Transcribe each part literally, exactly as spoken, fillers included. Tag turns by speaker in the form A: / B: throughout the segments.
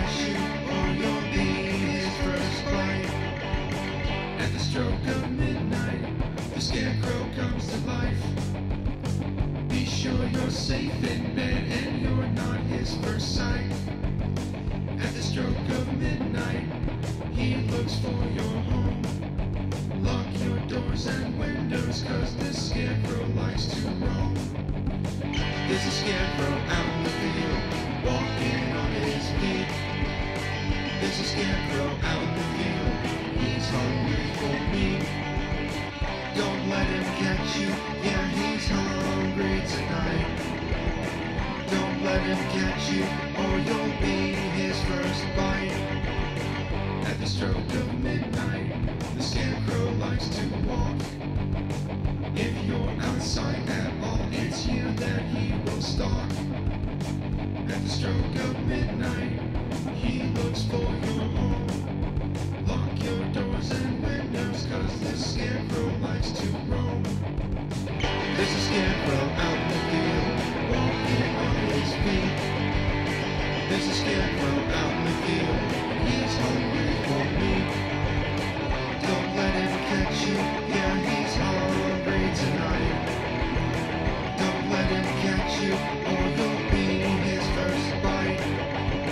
A: catch you, or you'll be his first bite. At the stroke of midnight, the scarecrow comes to life. Be sure you're safe in bed and you're not his first sight. At the stroke of midnight, he looks for your home. Lock your doors and windows, cause the scarecrow likes to roam. There's a scarecrow out in the field, walking on his feet. There's a scarecrow out in the field, he's hungry for meat. Don't let him catch you, yeah, he's hungry tonight. Don't let him catch you, or you'll be his first bite. At the stroke of midnight, the scarecrow likes to walk. If you're outside at all, it's you that he will stalk. At the stroke of midnight, he looks for your home. Lock your doors and windows, cause the scarecrow likes to roam. There's a scarecrow out in the field, walking on his feet. There's a scarecrow out in the field, he's hungry for meat. Don't let him catch you, yeah, he's hungry tonight. Don't let him catch you, or you'll be his first bite.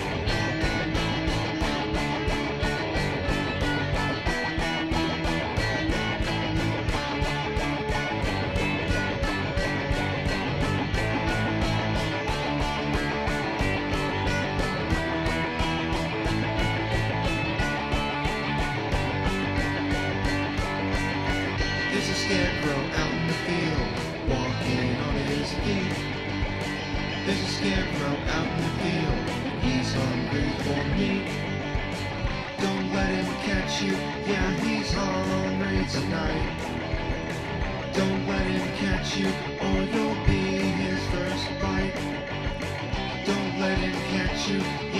A: There's a scarecrow out in the field, walking on his feet. There's a scarecrow out in the field, he's hungry for meat. Don't let him catch you, yeah, he's hungry tonight. Don't let him catch you, or you'll be his first bite. Don't let him catch you,